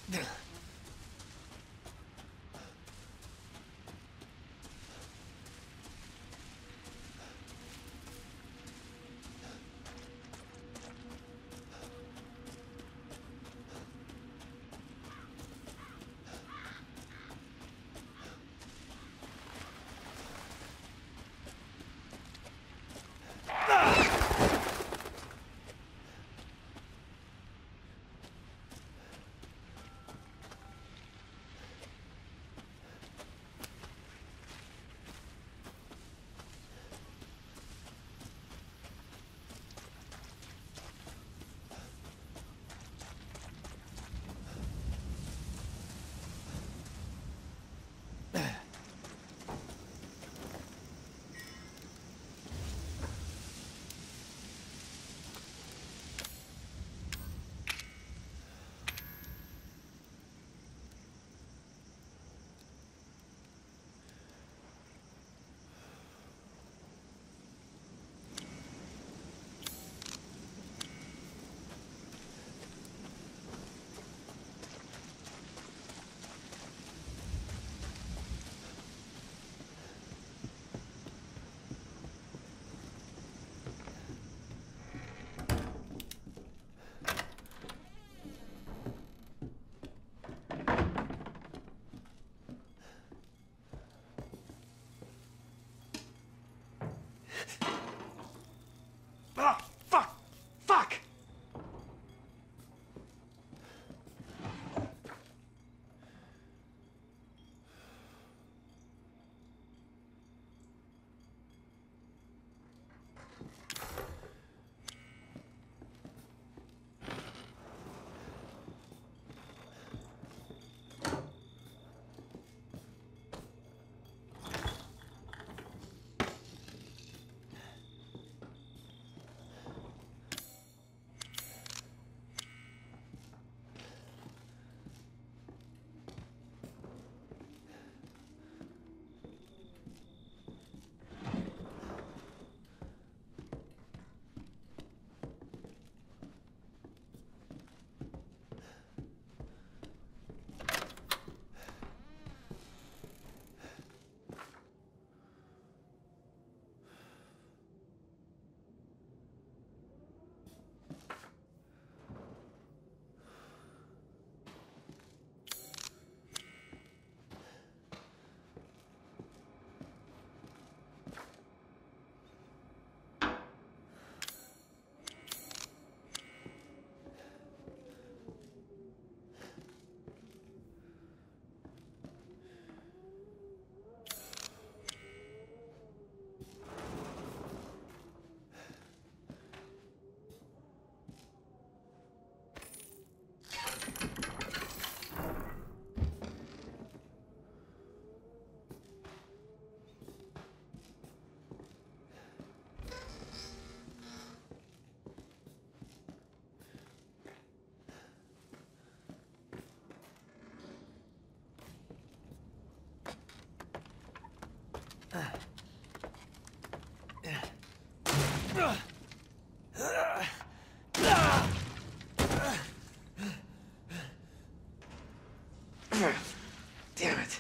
Damn it.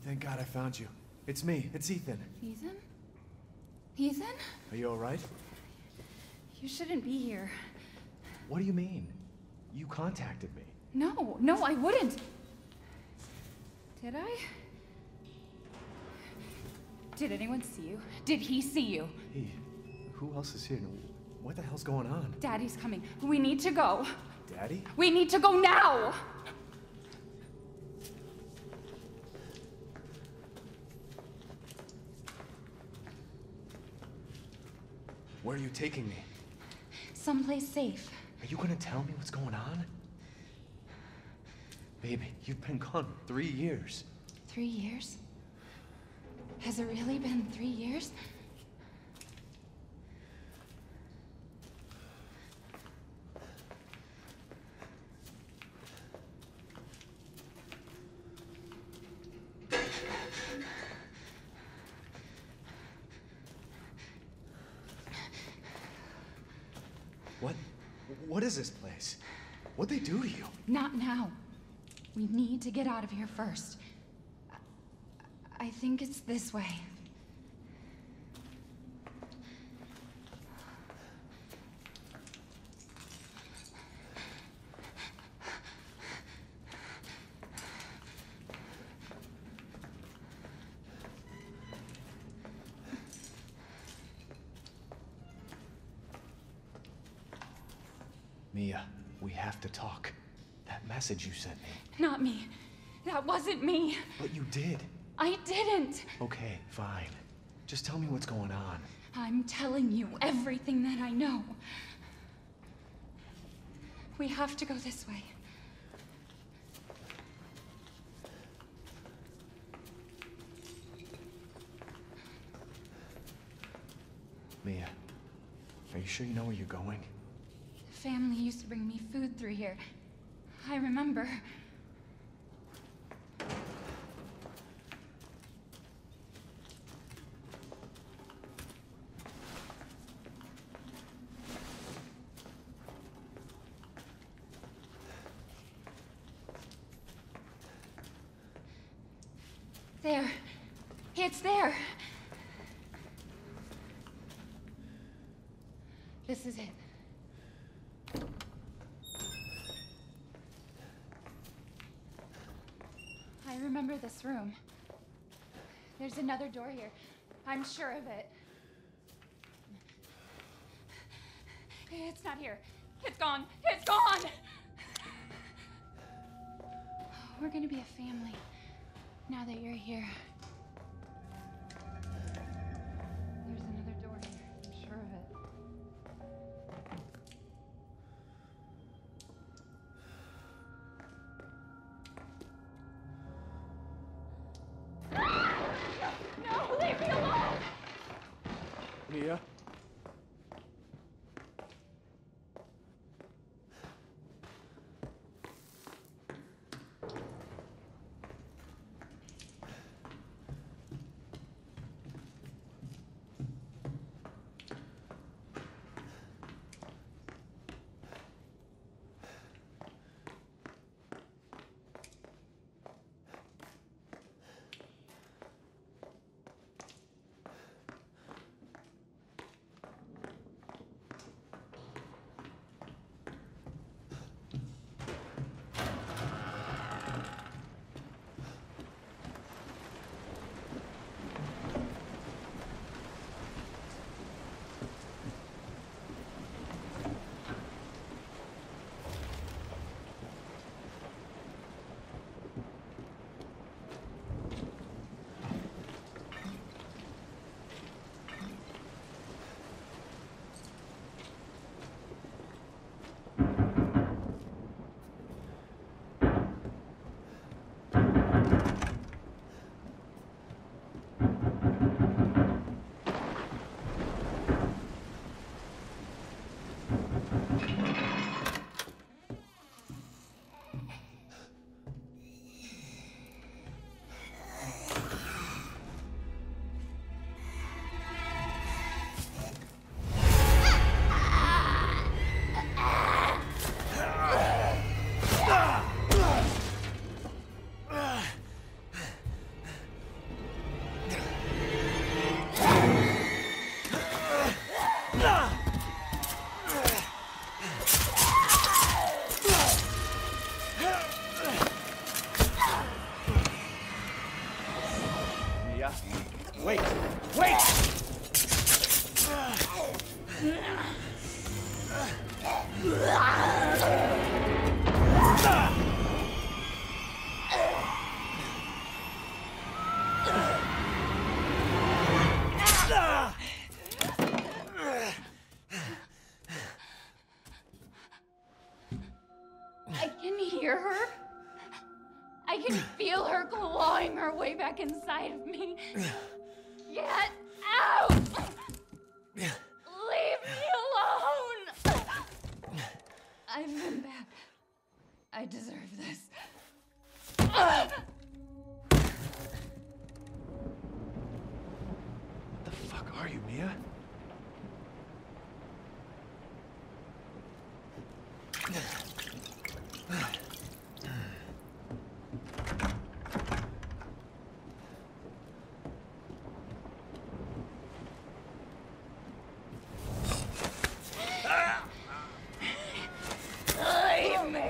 Thank God I found you. It's me. It's Ethan. Ethan? Ethan? Are you all right? You shouldn't be here. What do you mean? You contacted me. No, I wouldn't. Did I? Did anyone see you? Did he see you? He? Who else is here? What the hell's going on? Daddy's coming. We need to go. Daddy? We need to go now! Where are you taking me? Someplace safe. Are you gonna tell me what's going on? Baby, you've been gone 3 years. 3 years? Has it really been 3 years? What is this place? What'd they do to you? Not now. We need to get out of here first. I think it's this way. Mia, we have to talk. That message you sent me. Not me. That wasn't me. But you did. I didn't. Okay, fine. Just tell me what's going on. I'm telling you everything that I know. We have to go this way. Mia, are you sure you know where you're going? Family used to bring me food through here. I remember. There. It's there. This is it. I remember this room. There's another door here. I'm sure of it. It's not here. It's gone. It's gone! We're gonna be a family now that you're here. There's another door here. I'm sure of it. No, leave me alone! Mia? I can hear her. I can feel her clawing her way back inside of me. Get out! Leave me alone! I've been bad. I deserve this. What the fuck are you, Mia? Leave me!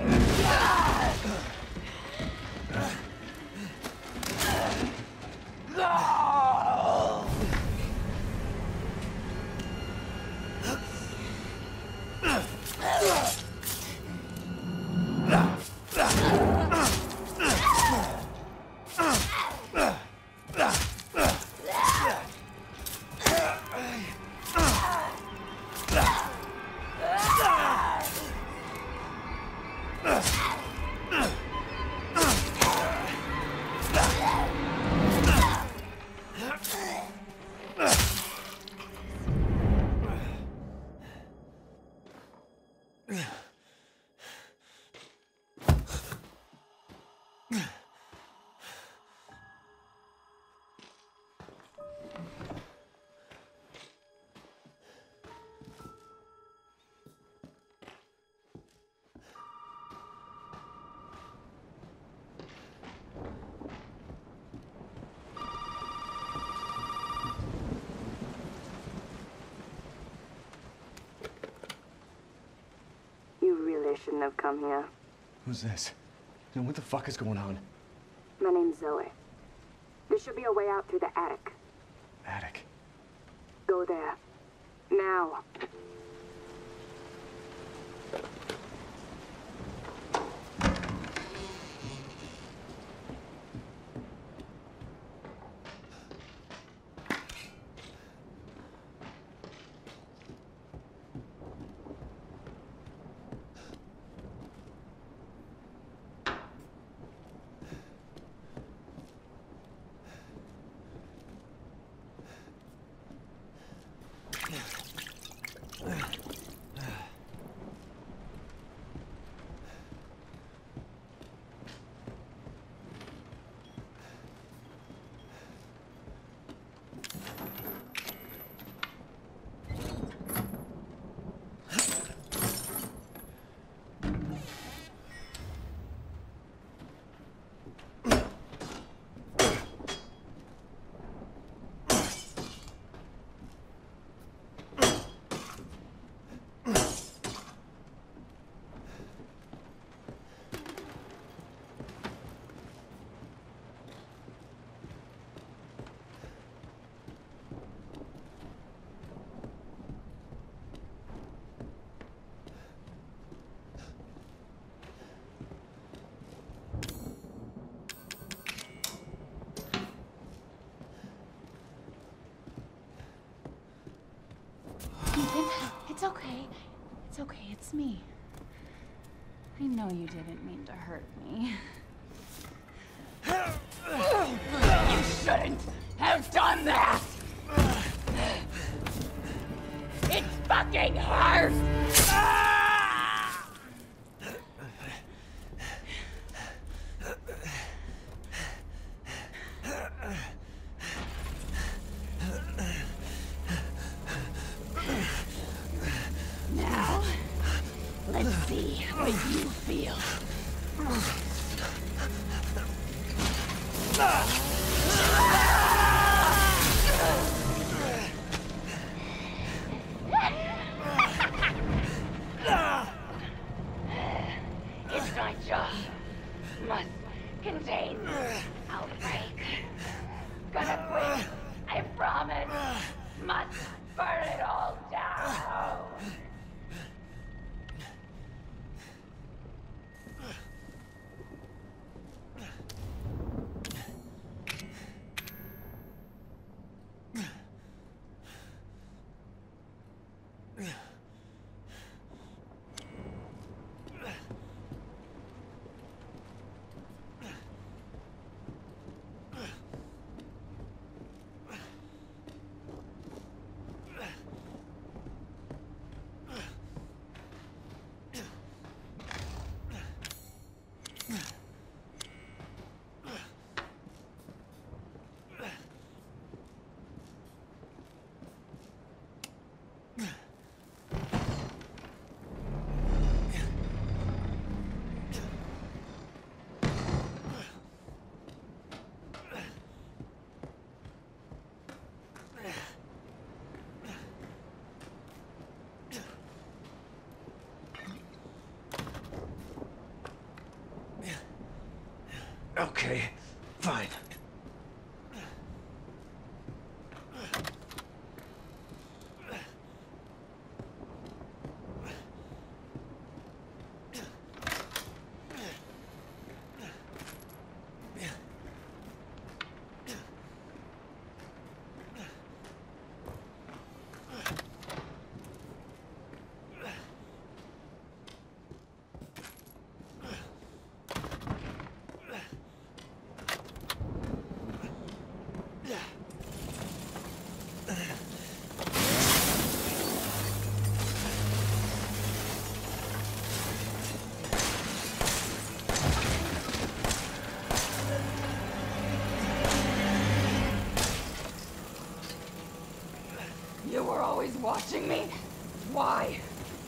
Shouldn't have come here. Who's this? And what the fuck is going on? My name's Zoe. There should be a way out through the attic. Attic. Go there. Now. Ethan, it's okay. It's okay, it's me. I know you didn't mean to hurt me. You shouldn't have done that! It's fucking hurt! Now, let's see what you feel. It's my job. Must contain this outbreak. Gonna quit, I promise. Must burn it all down. Okay, fine. You were always watching me? Why?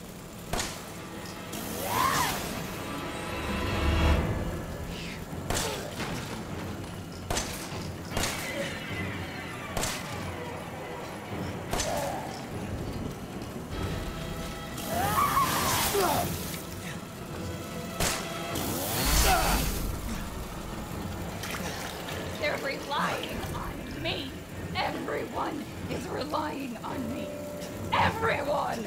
They're relying on me. Everyone is relying on me. Everyone!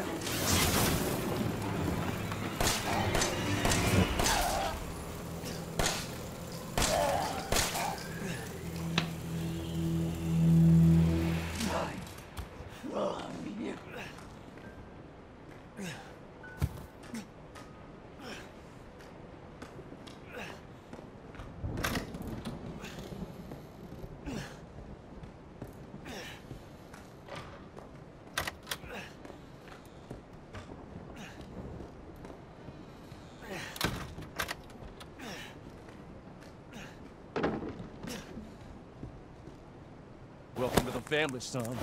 I love you. Welcome to the family, son.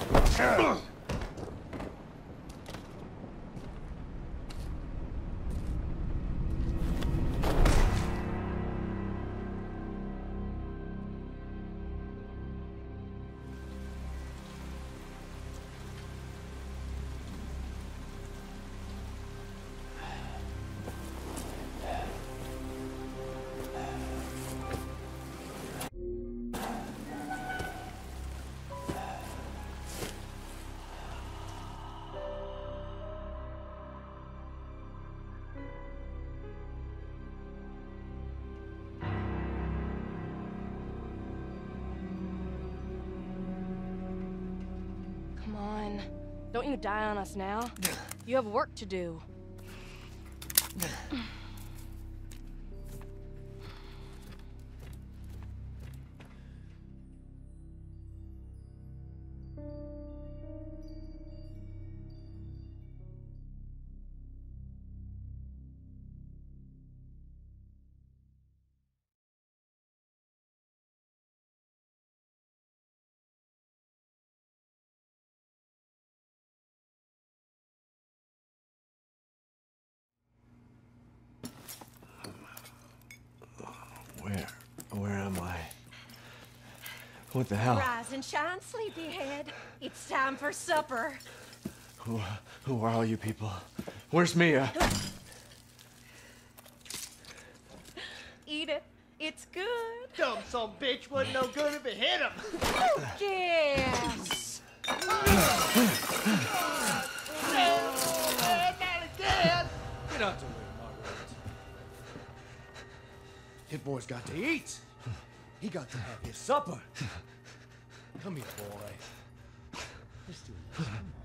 Come on. Don't you die on us now. You have work to do. Where am I? What the hell? Rise and shine, sleepyhead. It's time for supper. Who are all you people? Where's Mia? Eat it. It's good. Dumb son bitch wasn't no good if it hit him. Yes. Get out the way, Margaret. His boy's got to eat. He got to have his supper. Come here, boy. Let's do this.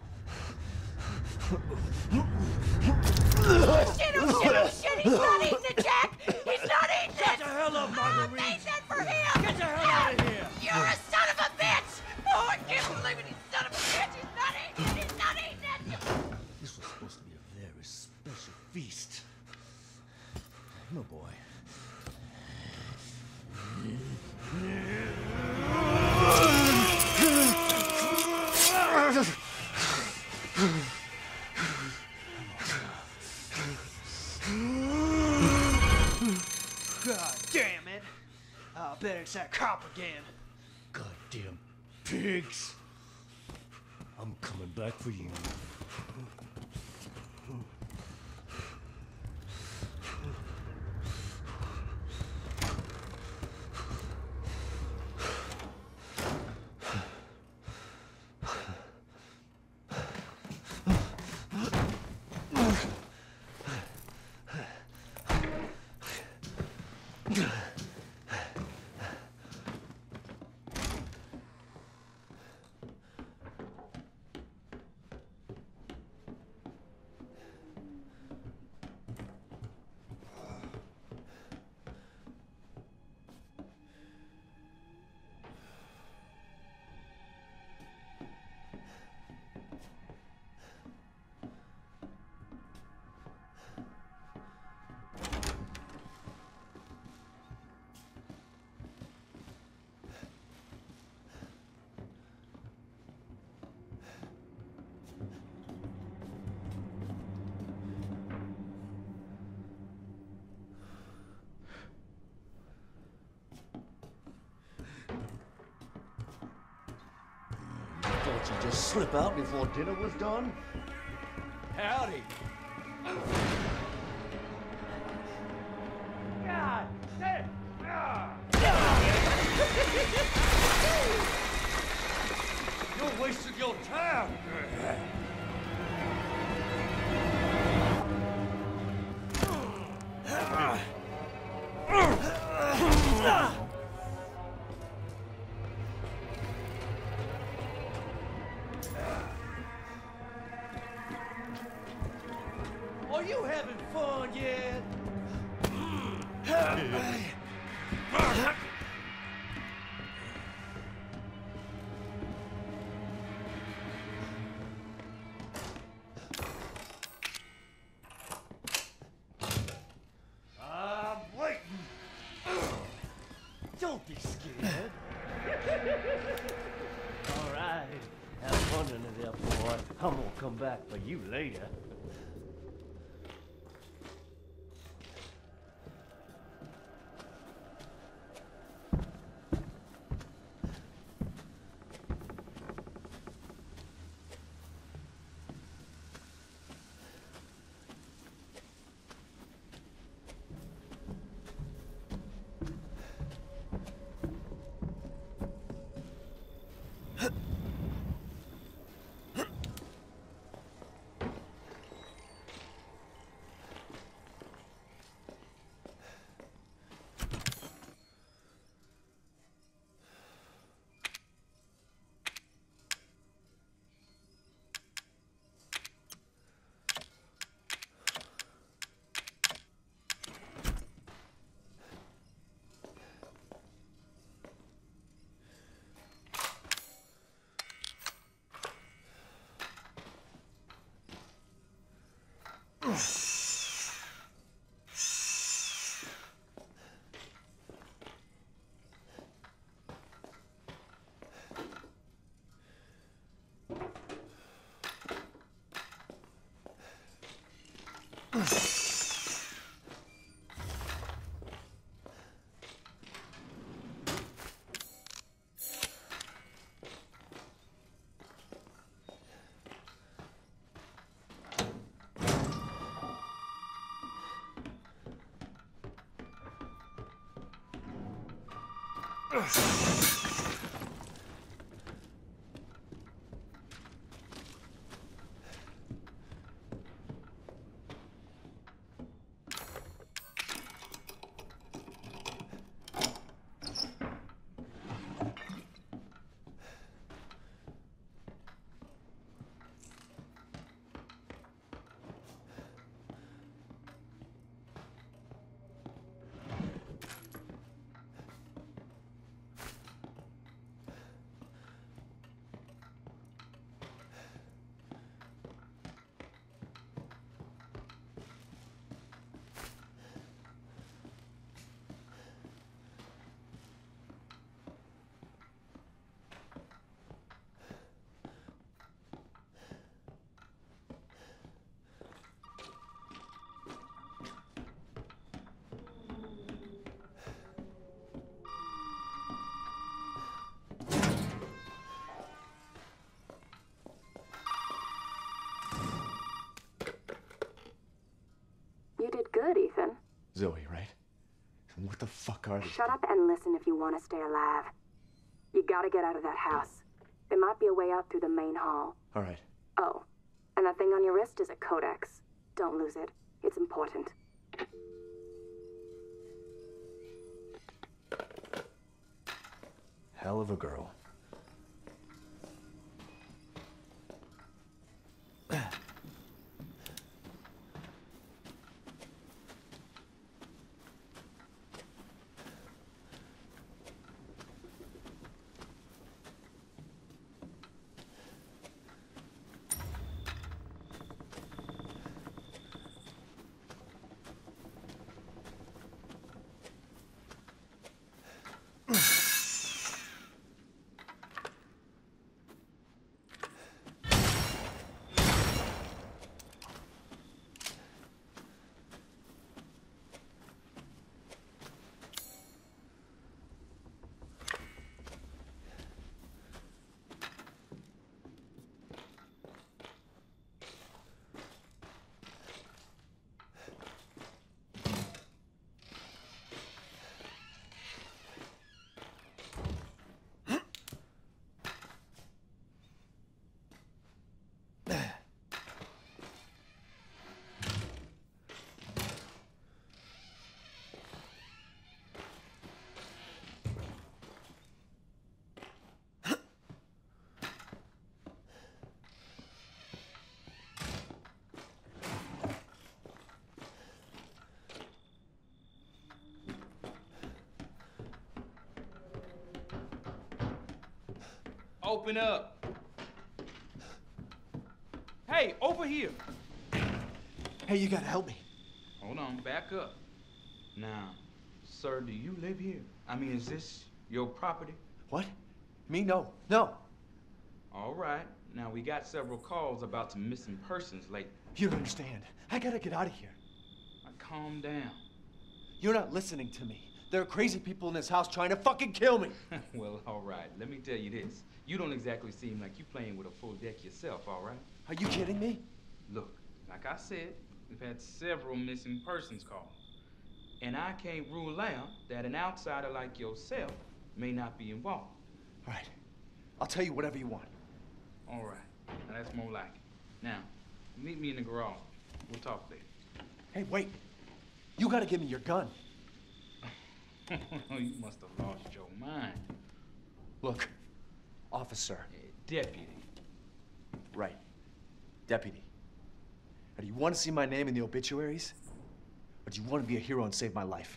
Shit, oh shit, oh shit. He's not eating it, Jack. He's not eating Shut it. the hell up, Marguerite. Made that for him. Get the hell out of here. You're a son of a bitch. Oh, I can't believe it. He's son of a bitch. He's not eating it. He's not eating it. This was supposed to be a very special feast. No, boy. God damn it! I'll bet it's that cop again. Goddamn pigs! I'm coming back for you. you just slip out before dinner was done? Howdy. God damn! You're wasting your time. Are you having fun yet? I'm waiting. Don't be scared. All right. Have fun in there, boy. I'm gonna come back for you later. You did good, Ethan. Zoe, right? And what the fuck are these? Shut up and listen if you want to stay alive. You gotta get out of that house. There might be a way out through the main hall. All right. Oh, and that thing on your wrist is a codex. Don't lose it. It's important. Hell of a girl. Open up. Hey, over here. Hey, you gotta help me. Hold on, back up. Now, sir, do you live here? I mean, is this your property? What? Me? No. No. All right. Now, we got several calls about some missing persons lately. You don't understand. I gotta get out of here. Now, calm down. You're not listening to me. There are crazy people in this house trying to fucking kill me. Well, all right. Let me tell you this. You don't exactly seem like you playing with a full deck yourself, all right? Are you kidding me? Look, like I said, we've had several missing persons calls. And I can't rule out that an outsider like yourself may not be involved. All right. I'll tell you whatever you want. All right. Now, that's more like it. Now, meet me in the garage. We'll talk there. Hey, wait. You gotta give me your gun. You must have lost your mind. Look, officer. Deputy. Right. Deputy. Now, do you want to see my name in the obituaries? Or do you want to be a hero and save my life?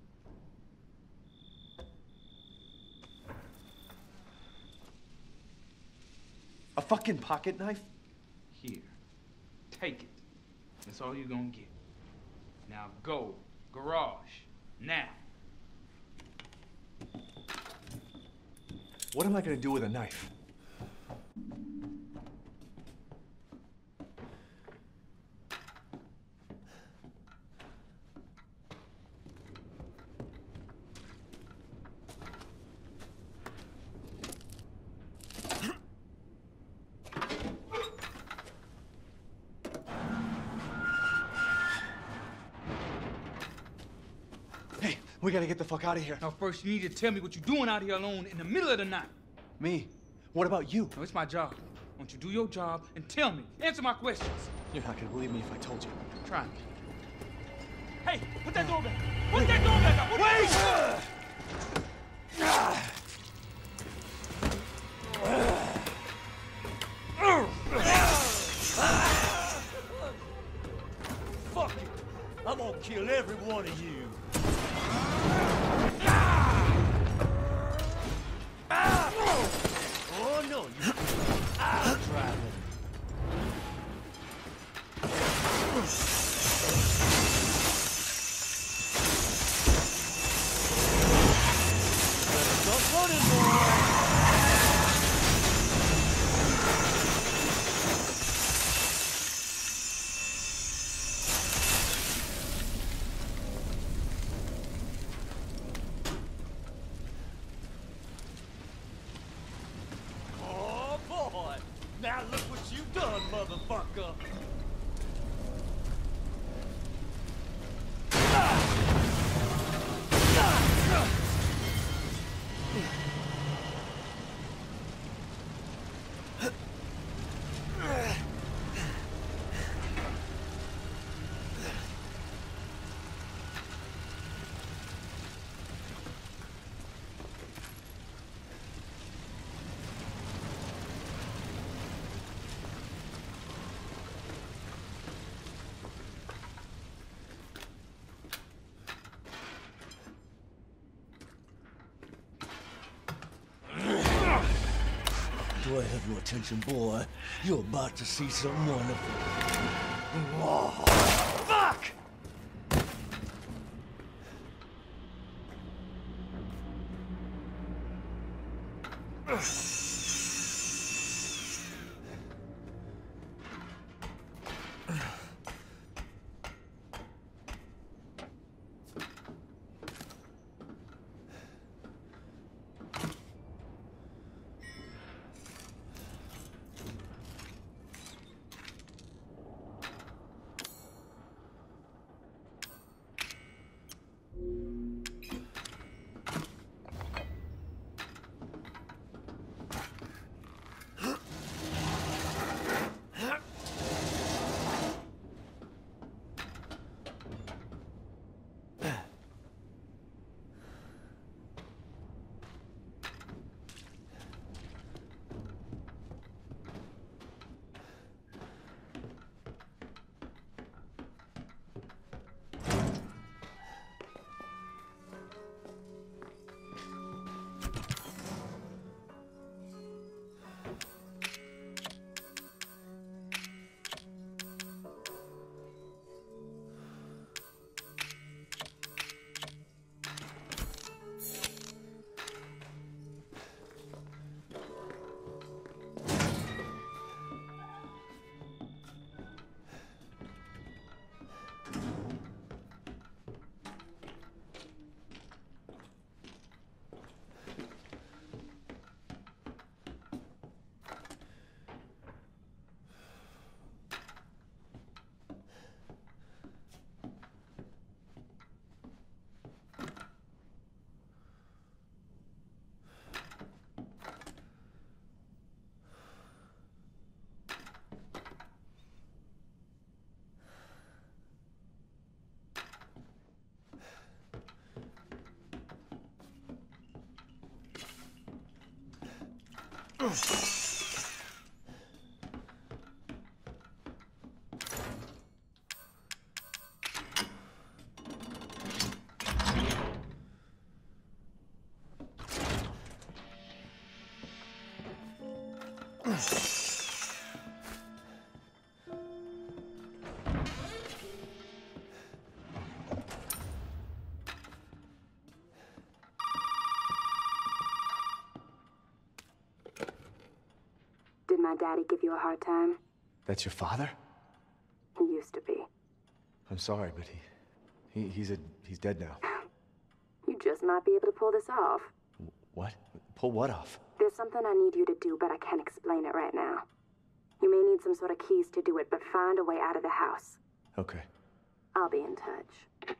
A fucking pocket knife? Here. Take it. That's all you're gonna get. Now go. Garage. Now. What am I gonna do with a knife? Hey, we gotta get the fuck out of here. Now first you need to tell me what you're doing out here alone in the middle of the night. Me? What about you? No, it's my job. Won't you do your job and tell me? Answer my questions. You're not gonna believe me if I told you. Try me. Hey, put that door back. Put that door back up. Wait! Fuck it. I'm gonna kill every one of you. Oh no, you I'll try them. Better stop running, boy. Now look what you've done, motherfucker! Do I have your attention, boy? You're about to see something wonderful. Oh, fuck! Did my daddy give you a hard time? That's your father? He used to be. I'm sorry, but he's dead now. You just might be able to pull this off. What? Pull what off? There's something I need you to do, but I can't explain it right now. You may need some sort of keys to do it, but find a way out of the house. Okay. I'll be in touch.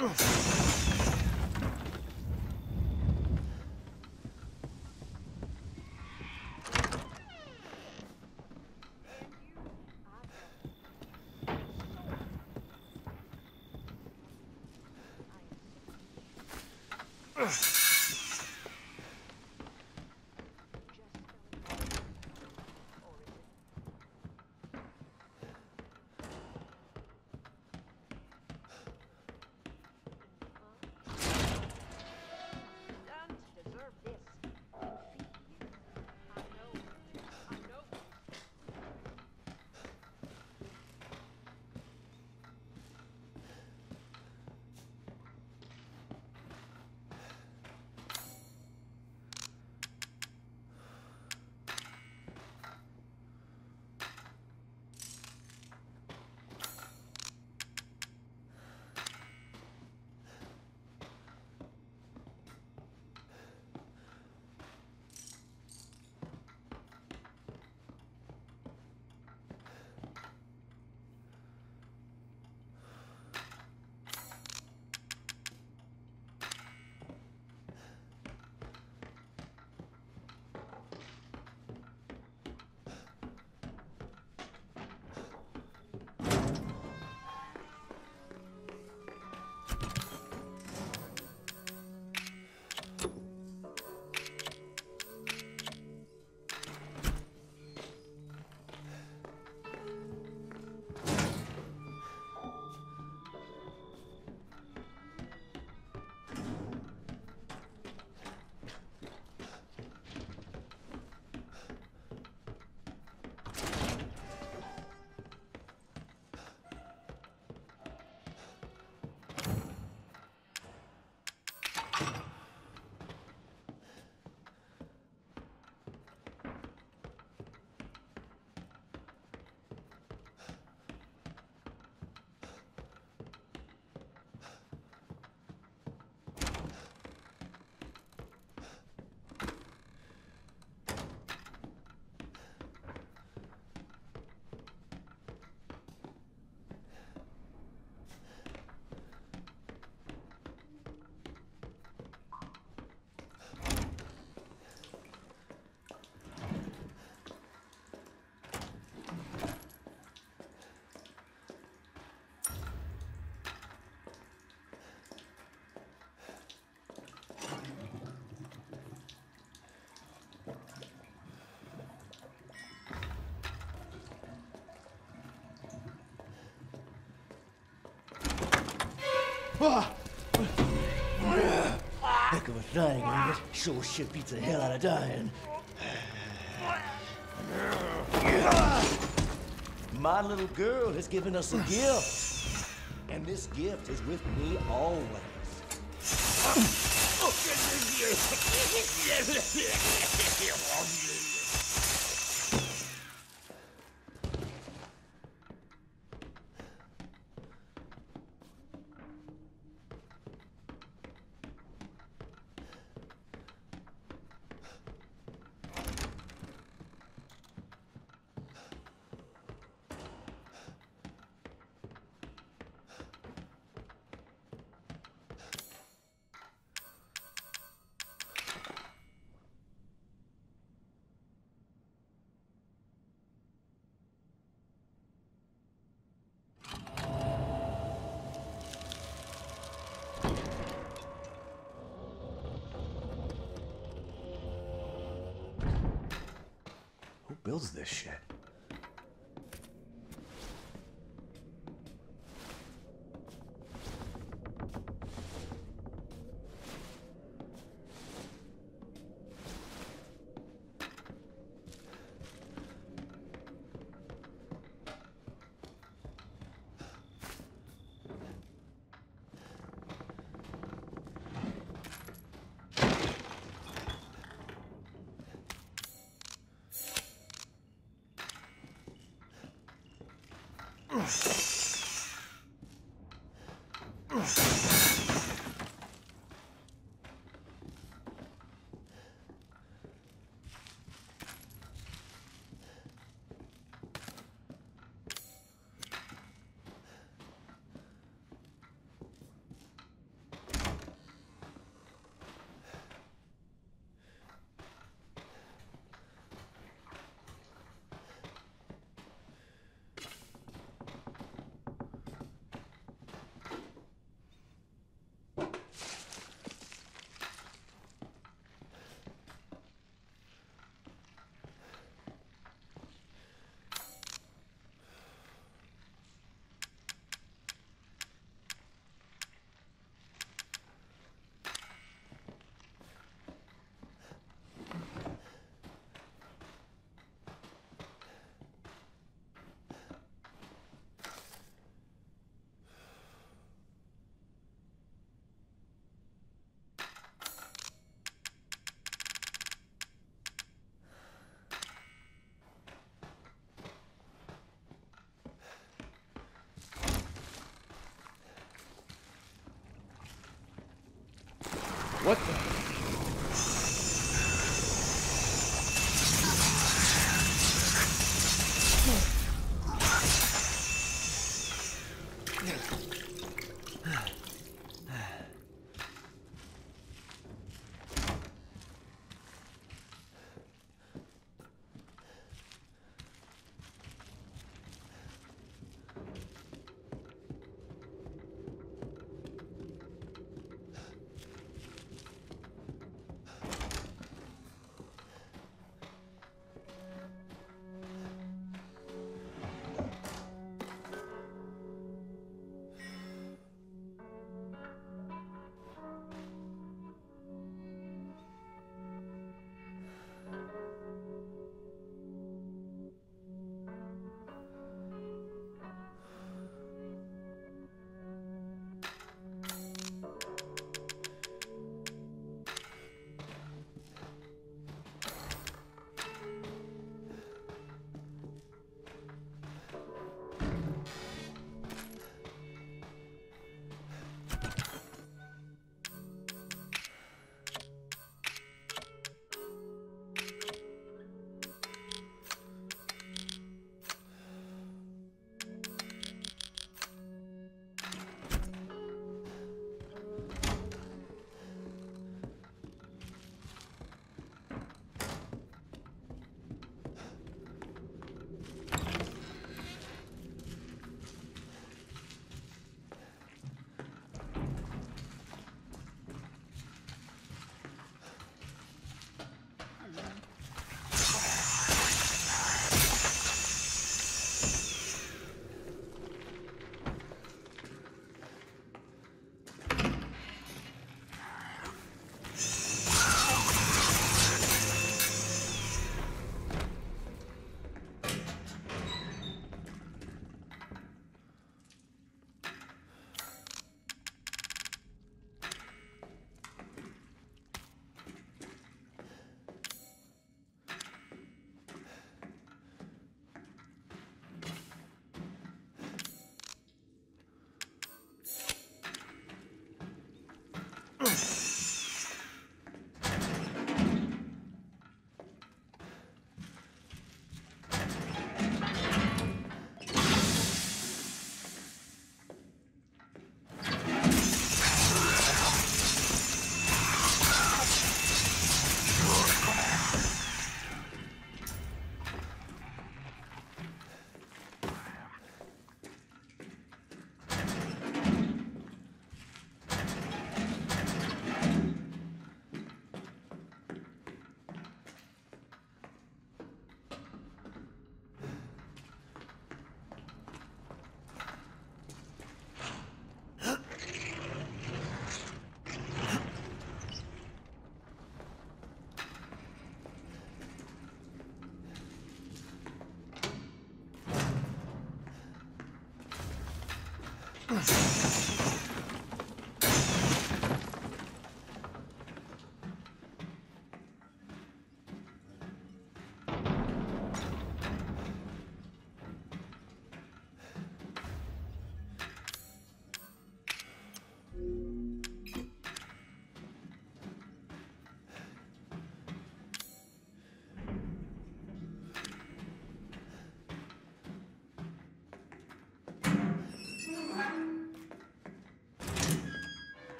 Heck of a thing, ain't it? Sure shit beats the hell out of dying. My little girl has given us a gift. And this gift is with me always. Who builds this shit? What the?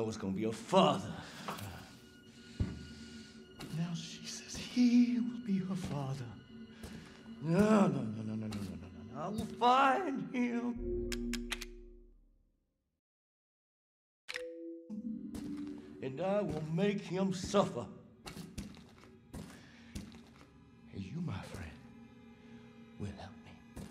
was gonna be a father. Now she says he will be her father. No. I will find him. And I will make him suffer. And you, my friend, will help me.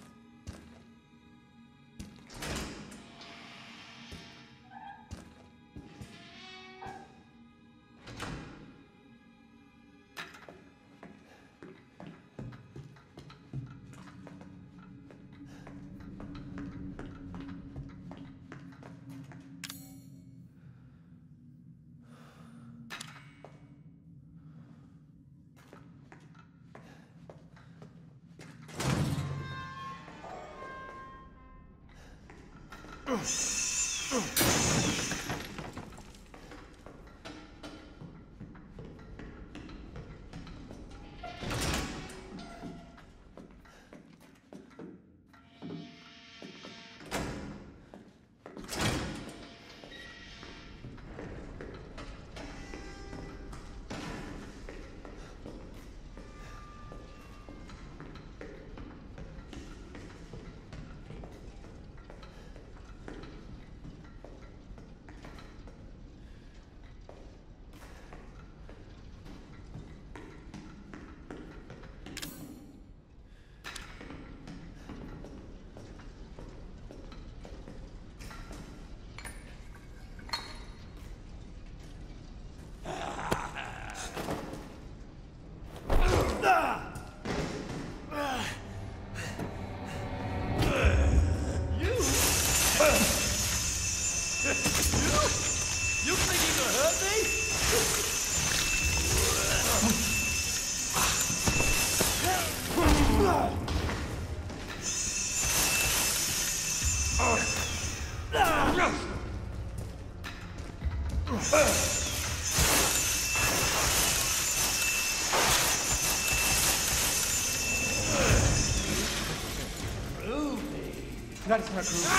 You think you can hurt That is not true.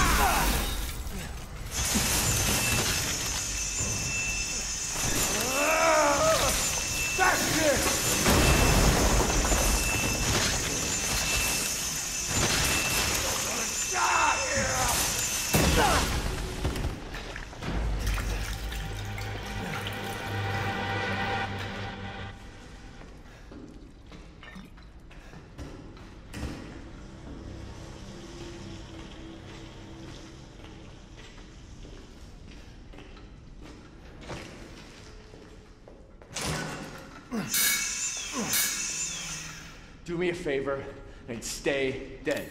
Do me a favor and stay dead.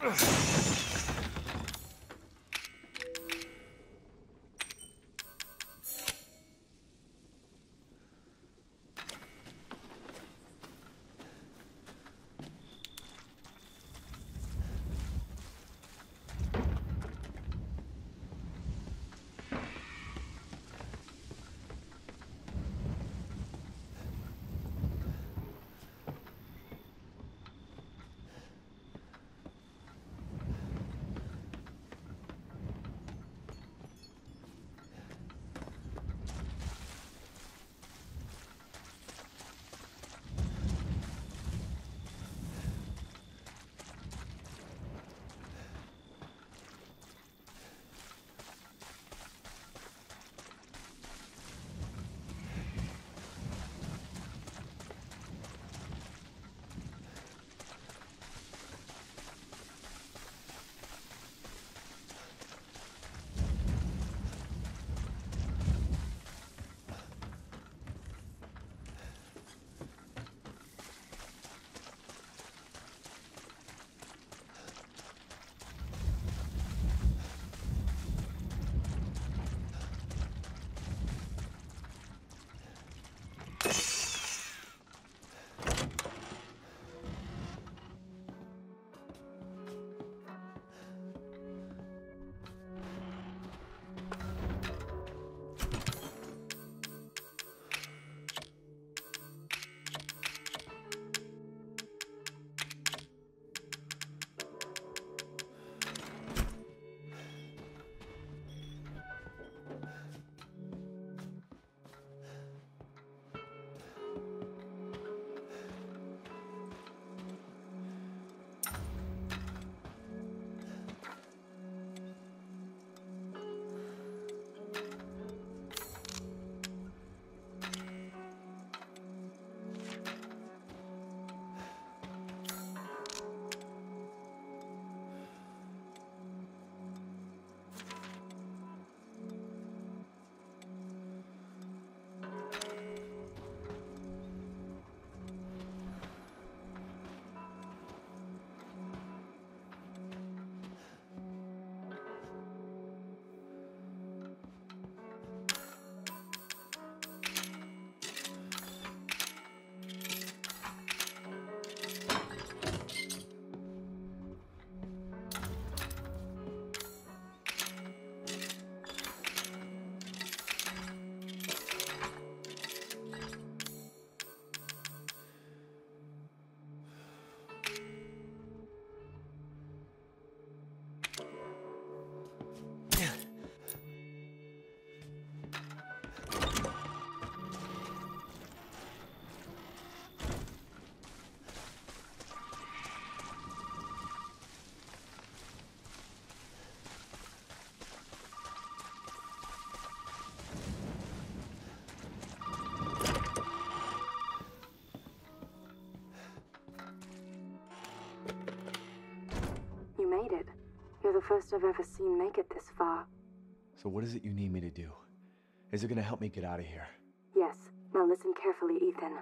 You made it. You're the first I've ever seen make it this far. So what is it you need me to do? Is it gonna help me get out of here? Yes. Now listen carefully, Ethan.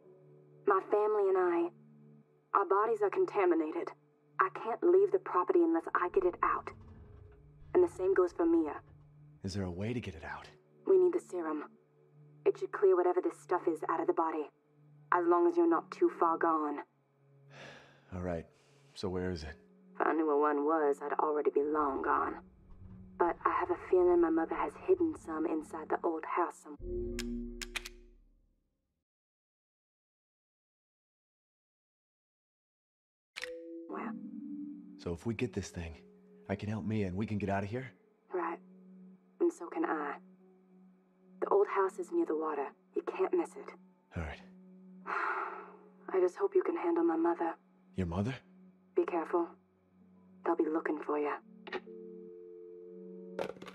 My family and our bodies are contaminated. I can't leave the property unless I get it out. And the same goes for Mia. Is there a way to get it out? We need the serum. It should clear whatever this stuff is out of the body. As long as you're not too far gone. All right. So where is it? If I knew where one was, I'd already be long gone. But I have a feeling my mother has hidden some inside the old house somewhere. Well. So if we get this thing, I can help Mia and we can get out of here? Right. And so can I. The old house is near the water. You can't miss it. All right. I just hope you can handle my mother. Your mother? Be careful. They'll be looking for you.